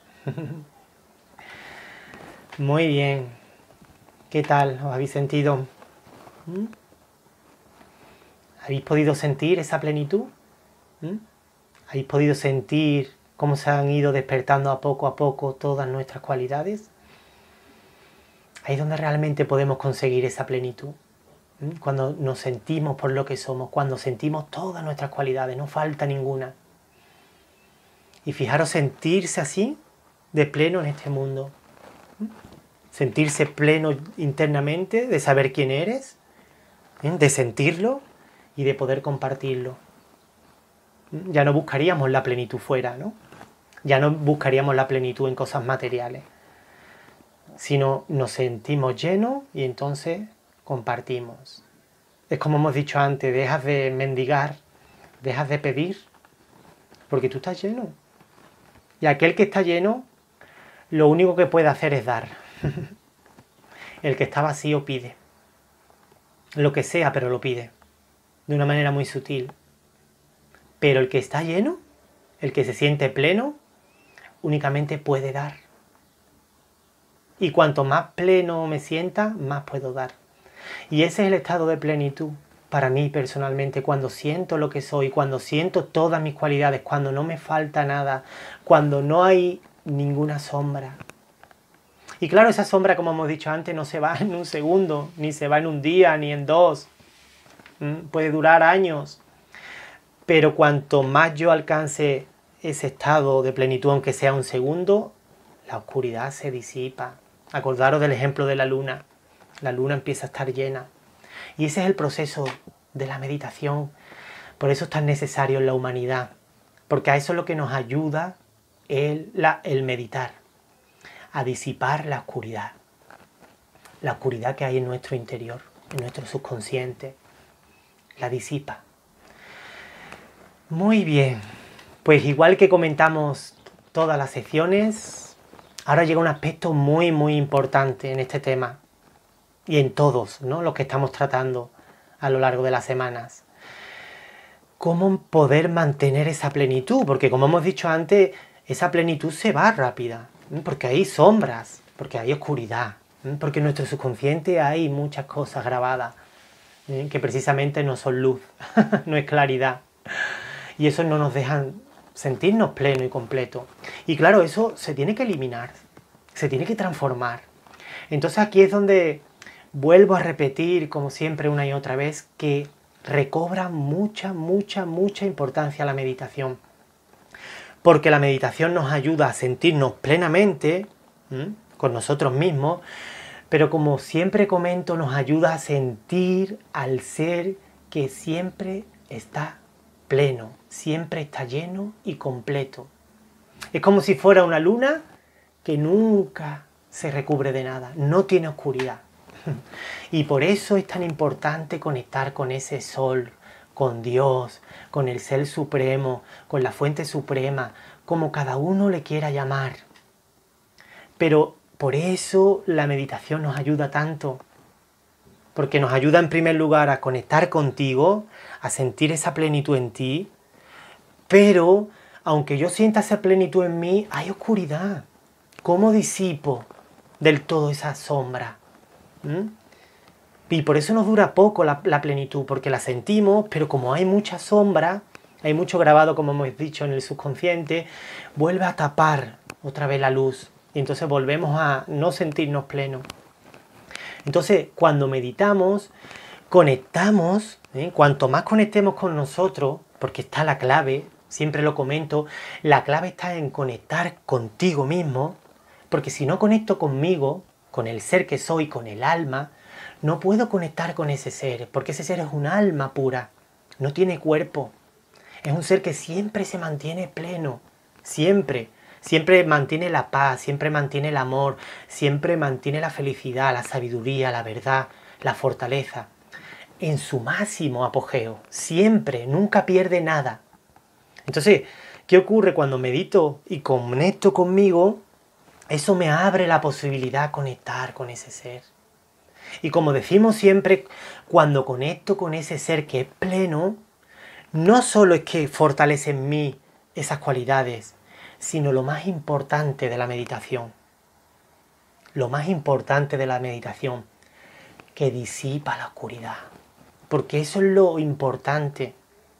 Muy bien. ¿Qué tal? ¿Os habéis sentido? ¿Mm? ¿Habéis podido sentir esa plenitud? ¿Mm? ¿Habéis podido sentir cómo se han ido despertando a poco a poco todas nuestras cualidades? Ahí es donde realmente podemos conseguir esa plenitud. ¿Mm? Cuando nos sentimos por lo que somos, cuando sentimos todas nuestras cualidades, no falta ninguna. Y fijaros, sentirse así, de pleno en este mundo. ¿Mm? Sentirse pleno internamente, de saber quién eres, ¿eh? De sentirlo y de poder compartirlo. Ya no buscaríamos la plenitud fuera, ¿no? Ya no buscaríamos la plenitud en cosas materiales, sino nos sentimos llenos y entonces compartimos. Es como hemos dicho antes, dejas de mendigar, dejas de pedir, porque tú estás lleno. Y aquel que está lleno, lo único que puede hacer es dar. El que está vacío pide. Lo que sea, pero lo pide. De una manera muy sutil. Pero el que está lleno, el que se siente pleno, únicamente puede dar. Y cuanto más pleno me sienta, más puedo dar. Y ese es el estado de plenitud para mí personalmente, cuando siento lo que soy, cuando siento todas mis cualidades, cuando no me falta nada, cuando no hay ninguna sombra. Y claro, esa sombra, como hemos dicho antes, no se va en un segundo, ni se va en un día, ni en dos. Puede durar años, pero cuanto más yo alcance ese estado de plenitud, aunque sea un segundo, la oscuridad se disipa. Acordaros del ejemplo de la luna. La luna empieza a estar llena. Y ese es el proceso de la meditación. Por eso es tan necesario en la humanidad, porque a eso es lo que nos ayuda el, la, el meditar, a disipar la oscuridad. La oscuridad que hay en nuestro interior, en nuestro subconsciente. La disipa. Muy bien, pues igual que comentamos todas las secciones, ahora llega un aspecto muy muy importante en este tema y en todos, ¿no?, los que estamos tratando a lo largo de las semanas. ¿Cómo poder mantener esa plenitud? Porque como hemos dicho antes, esa plenitud se va rápida. porque hay sombras, porque hay oscuridad, porque en nuestro subconsciente hay muchas cosas grabadas que precisamente no son luz, no es claridad. Y eso no nos dejan sentirnos pleno y completo. Y claro, eso se tiene que eliminar, se tiene que transformar. Entonces aquí es donde vuelvo a repetir, como siempre, una y otra vez, que recobra mucha, mucha, mucha importancia la meditación. Porque la meditación nos ayuda a sentirnos plenamente ¿m? con nosotros mismos, pero como siempre comento, nos ayuda a sentir al ser que siempre está pleno, siempre está lleno y completo. Es como si fuera una luna que nunca se recubre de nada, no tiene oscuridad. Y por eso es tan importante conectar con ese sol, con Dios, con el Ser Supremo, con la Fuente Suprema, como cada uno le quiera llamar. Pero por eso la meditación nos ayuda tanto, porque nos ayuda en primer lugar a conectar contigo, a sentir esa plenitud en ti, pero aunque yo sienta esa plenitud en mí, hay oscuridad. ¿Cómo disipo del todo esa sombra? ¿Mm? Y por eso nos dura poco la, la plenitud, porque la sentimos, pero como hay mucha sombra, hay mucho grabado, como hemos dicho, en el subconsciente, vuelve a tapar otra vez la luz. Y entonces volvemos a no sentirnos plenos. Entonces, cuando meditamos, conectamos, ¿eh? Cuanto más conectemos con nosotros, porque está la clave, siempre lo comento, la clave está en conectar contigo mismo, porque si no conecto conmigo, con el ser que soy, con el alma, no puedo conectar con ese ser, porque ese ser es un alma pura, no tiene cuerpo. Es un ser que siempre se mantiene pleno, siempre. Siempre mantiene la paz, siempre mantiene el amor, siempre mantiene la felicidad, la sabiduría, la verdad, la fortaleza. En su máximo apogeo, siempre, nunca pierde nada. Entonces, ¿qué ocurre cuando medito y conecto conmigo? Eso me abre la posibilidad de conectar con ese ser. Y como decimos siempre, cuando conecto con ese ser que es pleno, no solo es que fortalece en mí esas cualidades, sino lo más importante de la meditación. Lo más importante de la meditación, que disipa la oscuridad. Porque eso es lo importante.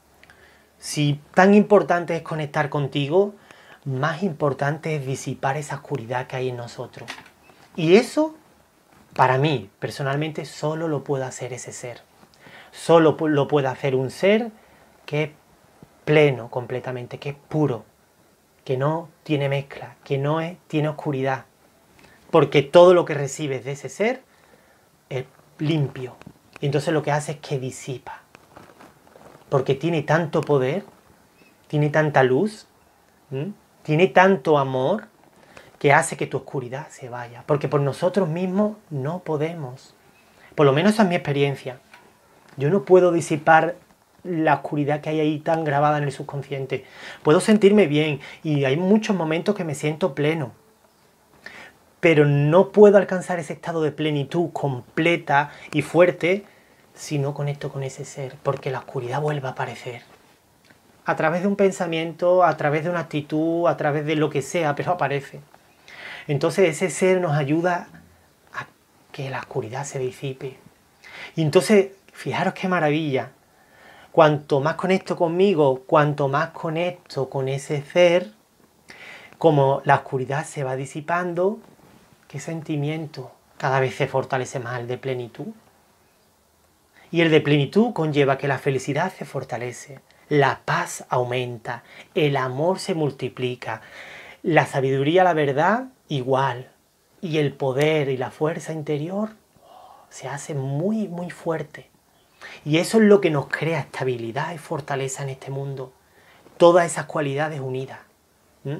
Si tan importante es conectar contigo, más importante es disipar esa oscuridad que hay en nosotros. Y eso, para mí, personalmente, solo lo puede hacer ese ser. Solo lo puede hacer un ser que es pleno completamente, que es puro, que no tiene mezcla, que no es, tiene oscuridad. Porque todo lo que recibes de ese ser es limpio. Y entonces lo que hace es que disipa. Porque tiene tanto poder, tiene tanta luz, ¿m? tiene tanto amor, que hace que tu oscuridad se vaya. Porque por nosotros mismos no podemos. Por lo menos esa es mi experiencia. Yo no puedo disipar la oscuridad que hay ahí tan grabada en el subconsciente. Puedo sentirme bien y hay muchos momentos que me siento pleno. Pero no puedo alcanzar ese estado de plenitud completa y fuerte si no conecto con ese ser, porque la oscuridad vuelve a aparecer. A través de un pensamiento, a través de una actitud, a través de lo que sea, pero aparece. Entonces ese ser nos ayuda a que la oscuridad se disipe. Y entonces, fijaros qué maravilla. Cuanto más conecto conmigo, cuanto más conecto con ese ser, como la oscuridad se va disipando, ¿qué sentimiento? Cada vez se fortalece más el de plenitud. Y el de plenitud conlleva que la felicidad se fortalece, la paz aumenta, el amor se multiplica, la sabiduría, la verdad, igual. Y el poder y la fuerza interior se hace muy, muy fuerte. Y eso es lo que nos crea estabilidad y fortaleza en este mundo. Todas esas cualidades unidas. ¿Mm?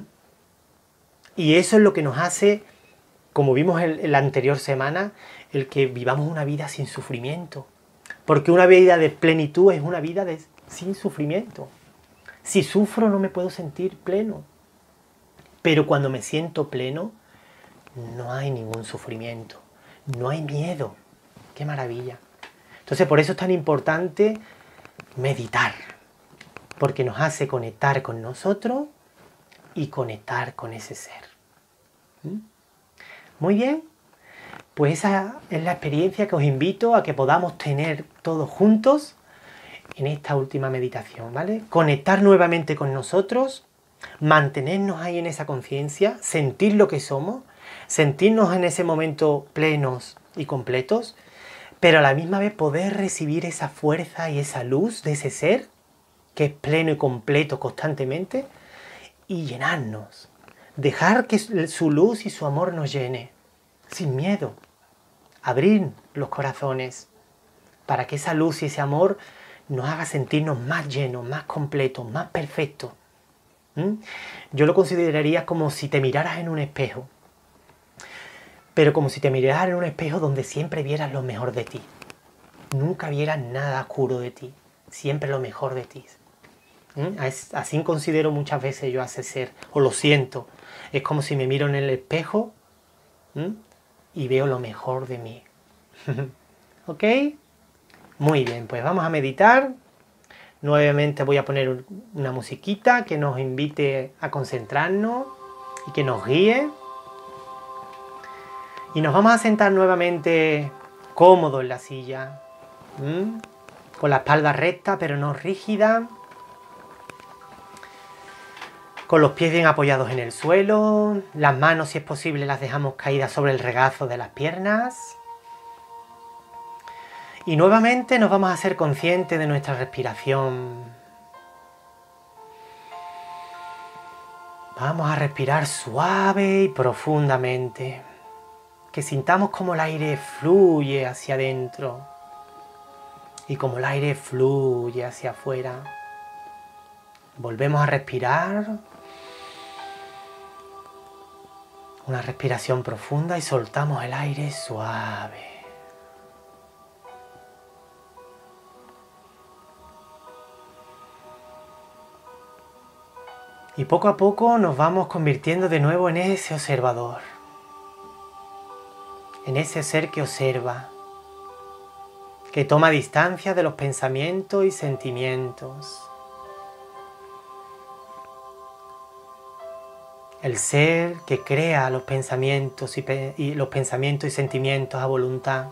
Y eso es lo que nos hace, como vimos en la anterior semana, el que vivamos una vida sin sufrimiento. Porque una vida de plenitud es una vida de, sin sufrimiento. Si sufro no me puedo sentir pleno. Pero cuando me siento pleno, no hay ningún sufrimiento. No hay miedo. ¡Qué maravilla! Entonces por eso es tan importante meditar. Porque nos hace conectar con nosotros y conectar con ese ser. ¿Mm? Muy bien, pues esa es la experiencia que os invito a que podamos tener todos juntos en esta última meditación, ¿vale? Conectar nuevamente con nosotros, mantenernos ahí en esa conciencia, sentir lo que somos, sentirnos en ese momento plenos y completos, pero a la misma vez poder recibir esa fuerza y esa luz de ese ser que es pleno y completo constantemente y llenarnos. Dejar que su luz y su amor nos llene, sin miedo. Abrir los corazones para que esa luz y ese amor nos haga sentirnos más llenos, más completos, más perfectos. ¿Mm? Yo lo consideraría como si te miraras en un espejo, pero como si te miraras en un espejo donde siempre vieras lo mejor de ti. Nunca vieras nada oscuro de ti, siempre lo mejor de ti. ¿Mm? Así considero muchas veces yo a ese ser, o lo siento. Es como si me miro en el espejo, ¿Mm? y veo lo mejor de mí. ¿Ok? Muy bien, pues vamos a meditar. Nuevamente voy a poner una musiquita que nos invite a concentrarnos y que nos guíe. Y nos vamos a sentar nuevamente cómodos en la silla, ¿Mm? con la espalda recta pero no rígida, con los pies bien apoyados en el suelo, las manos si es posible las dejamos caídas sobre el regazo de las piernas. Y nuevamente nos vamos a hacer conscientes de nuestra respiración. Vamos a respirar suave y profundamente. Que sintamos como el aire fluye hacia adentro y como el aire fluye hacia afuera. Volvemos a respirar. Una respiración profunda y soltamos el aire suave. Y poco a poco nos vamos convirtiendo de nuevo en ese observador. En ese ser que observa, que toma distancia de los pensamientos y sentimientos. El ser que crea los pensamientos y, pe y los pensamientos y sentimientos a voluntad.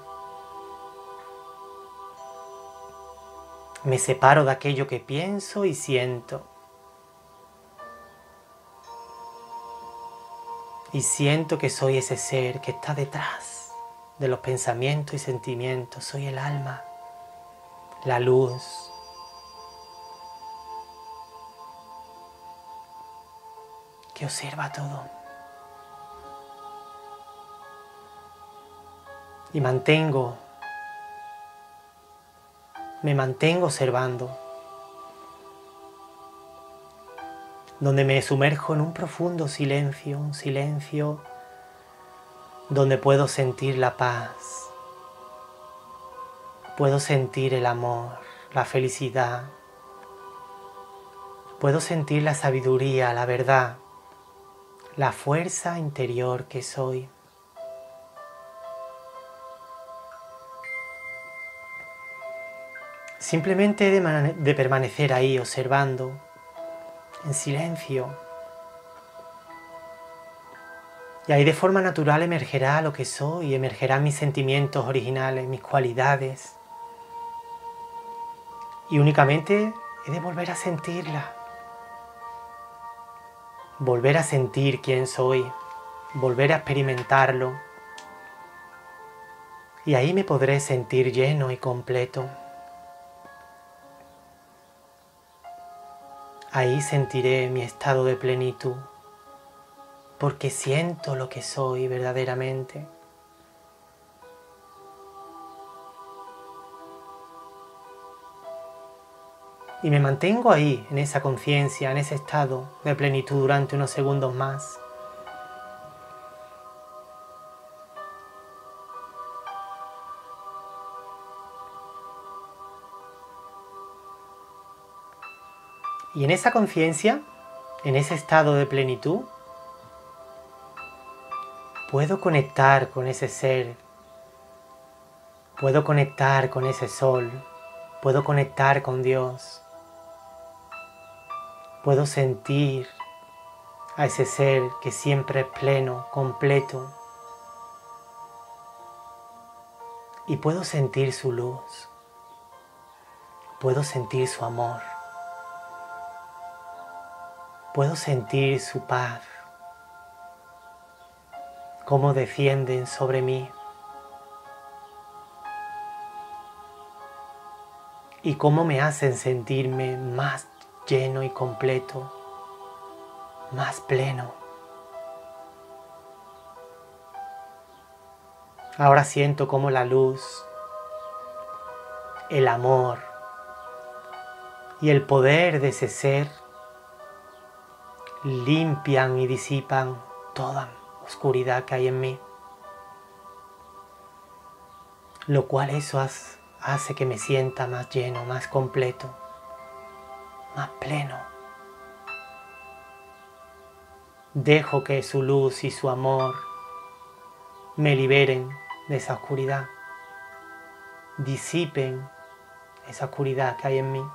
Me separo de aquello que pienso y siento. Y siento que soy ese ser que está detrás de los pensamientos y sentimientos. Soy el alma, la luz. Que observa todo. Y mantengo, me mantengo observando. Donde me sumerjo en un profundo silencio, un silencio donde puedo sentir la paz, puedo sentir el amor, la felicidad, puedo sentir la sabiduría, la verdad, la fuerza interior que soy. Simplemente de, de permanecer ahí observando, en silencio. Y ahí de forma natural emergerá lo que soy, emergerán mis sentimientos originales, mis cualidades. Y únicamente he de volver a sentirla. Volver a sentir quién soy, volver a experimentarlo. Y ahí me podré sentir lleno y completo. Ahí sentiré mi estado de plenitud, porque siento lo que soy verdaderamente. Y me mantengo ahí, en esa conciencia, en ese estado de plenitud durante unos segundos más. Y en esa conciencia, en ese estado de plenitud, puedo conectar con ese ser, puedo conectar con ese sol, puedo conectar con Dios, puedo sentir a ese ser que siempre es pleno, completo. Y puedo sentir su luz, puedo sentir su amor, puedo sentir su paz, cómo descienden sobre mí y cómo me hacen sentirme más lleno y completo, más pleno. Ahora siento cómo la luz, el amor y el poder de ese ser limpian y disipan toda oscuridad que hay en mí, lo cual eso hace que me sienta más lleno, más completo, más pleno. Dejo que su luz y su amor me liberen de esa oscuridad, disipen esa oscuridad que hay en mí.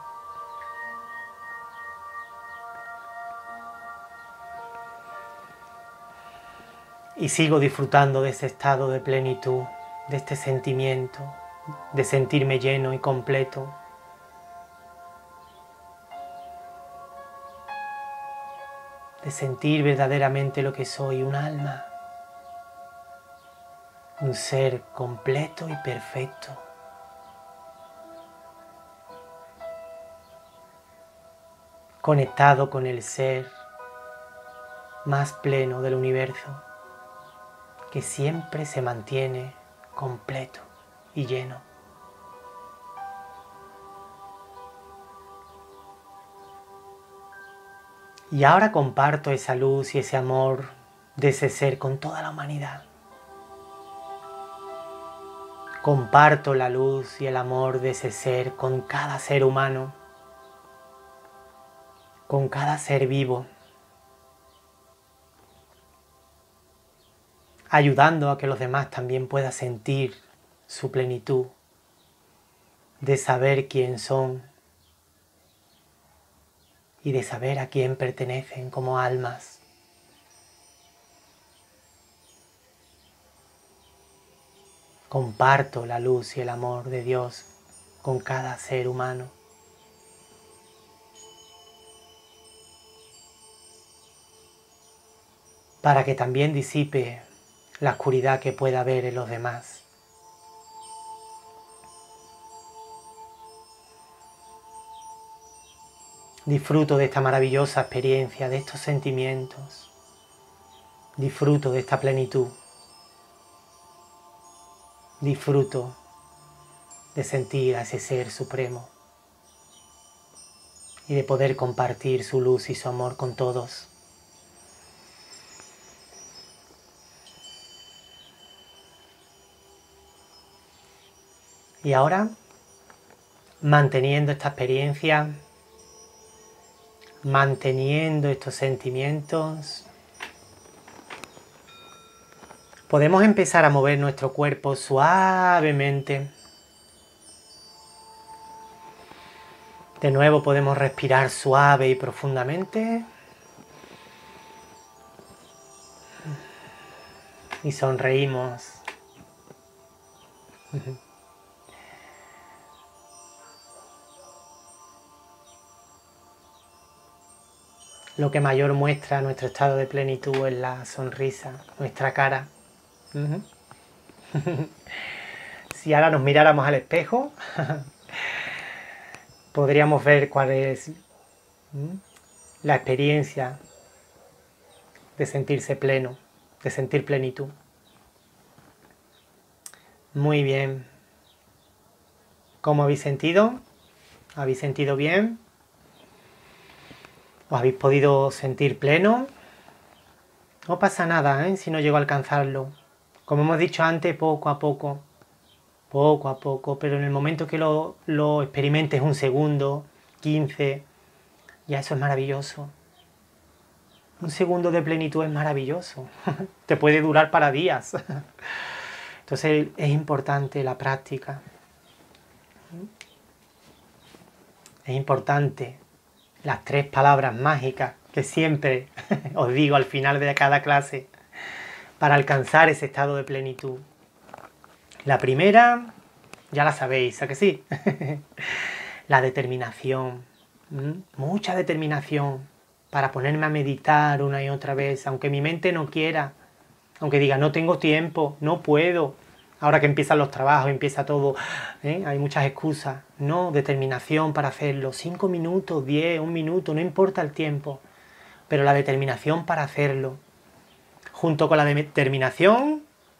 Y sigo disfrutando de ese estado de plenitud, de este sentimiento, de sentirme lleno y completo. De sentir verdaderamente lo que soy, un alma, un ser completo y perfecto. Conectado con el ser más pleno del universo, que siempre se mantiene completo y lleno. Y ahora comparto esa luz y ese amor de ese ser con toda la humanidad. Comparto la luz y el amor de ese ser con cada ser humano, con cada ser vivo, ayudando a que los demás también puedan sentir su plenitud de saber quién son y de saber a quién pertenecen como almas. Comparto la luz y el amor de Dios con cada ser humano. Para que también disipe la oscuridad que pueda haber en los demás. Disfruto de esta maravillosa experiencia, de estos sentimientos. Disfruto de esta plenitud. Disfruto de sentir a ese ser supremo y de poder compartir su luz y su amor con todos. Y ahora, manteniendo esta experiencia, manteniendo estos sentimientos, podemos empezar a mover nuestro cuerpo suavemente. De nuevo podemos respirar suave y profundamente. Y sonreímos. Lo que mayor muestra nuestro estado de plenitud es la sonrisa, nuestra cara. Uh-huh. Si ahora nos miráramos al espejo, podríamos ver cuál es ¿Mm? la experiencia de sentirse pleno, de sentir plenitud. Muy bien. ¿Cómo habéis sentido? ¿Habéis sentido bien? ¿Os habéis podido sentir pleno? No pasa nada, ¿eh? Si no llego a alcanzarlo. Como hemos dicho antes, poco a poco. Poco a poco. Pero en el momento que lo, lo experimentes un segundo, quince, ya eso es maravilloso. Un segundo de plenitud es maravilloso. Te puede durar para días. Entonces es importante la práctica. Es importante las tres palabras mágicas que siempre os digo al final de cada clase para alcanzar ese estado de plenitud. La primera, ya la sabéis, ¿a que sí? La determinación. ¿Mm? Mucha determinación para ponerme a meditar una y otra vez, aunque mi mente no quiera, aunque diga no tengo tiempo, no puedo. Ahora que empiezan los trabajos, empieza todo, ¿eh? Hay muchas excusas. No, determinación para hacerlo. Cinco minutos, diez, un minuto, no importa el tiempo. Pero la determinación para hacerlo. Junto con la determinación,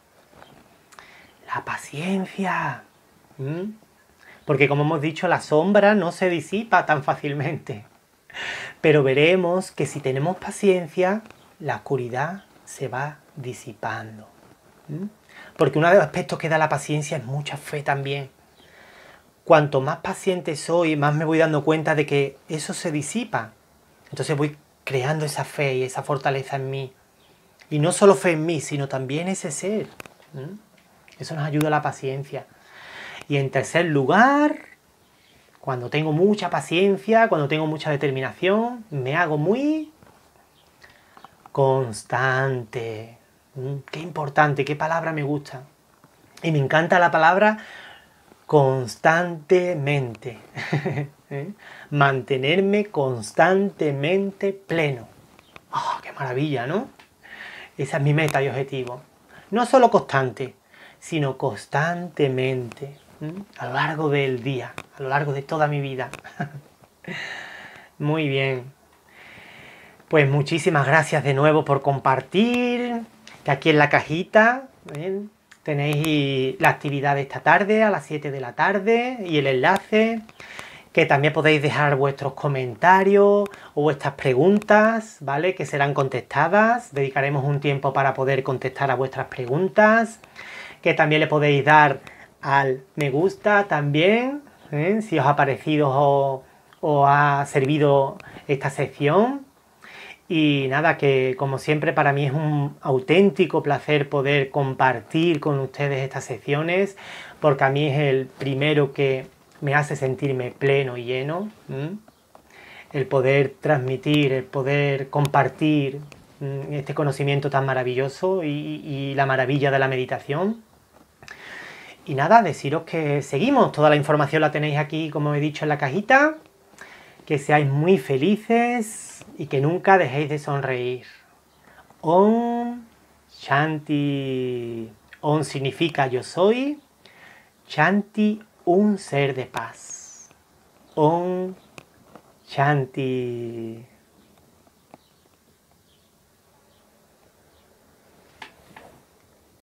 la paciencia. ¿Mm? Porque como hemos dicho, la sombra no se disipa tan fácilmente. Pero veremos que si tenemos paciencia, la oscuridad se va disipando. ¿Mm? Porque uno de los aspectos que da la paciencia es mucha fe también. Cuanto más paciente soy, más me voy dando cuenta de que eso se disipa. Entonces voy creando esa fe y esa fortaleza en mí. Y no solo fe en mí, sino también ese ser. ¿Mm? Eso nos ayuda a la paciencia. Y en tercer lugar, cuando tengo mucha paciencia, cuando tengo mucha determinación, me hago muy constante. Qué importante, qué palabra me gusta. Y me encanta la palabra constantemente. ¿Eh? Mantenerme constantemente pleno. ¡Oh, qué maravilla!, ¿no? Esa es mi meta y objetivo. No solo constante, sino constantemente. ¿Mm? A lo largo del día, a lo largo de toda mi vida. Muy bien. Pues muchísimas gracias de nuevo por compartir. Que aquí en la cajita, ¿eh? Tenéis la actividad de esta tarde a las siete de la tarde y el enlace. Que también podéis dejar vuestros comentarios o vuestras preguntas, ¿vale? Que serán contestadas. Dedicaremos un tiempo para poder contestar a vuestras preguntas. Que también le podéis dar al me gusta también, ¿eh? Si os ha parecido o, o ha servido esta sección. Y nada, que como siempre para mí es un auténtico placer poder compartir con ustedes estas secciones, porque a mí es el primero que me hace sentirme pleno y lleno. ¿Mm? El poder transmitir, el poder compartir ¿mm? este conocimiento tan maravilloso y, y la maravilla de la meditación. Y nada, deciros que seguimos, toda la información la tenéis aquí, como he dicho, en la cajita. Que seáis muy felices y que nunca dejéis de sonreír. Om Shanti. Om significa yo soy. Shanti, un ser de paz. Om Shanti.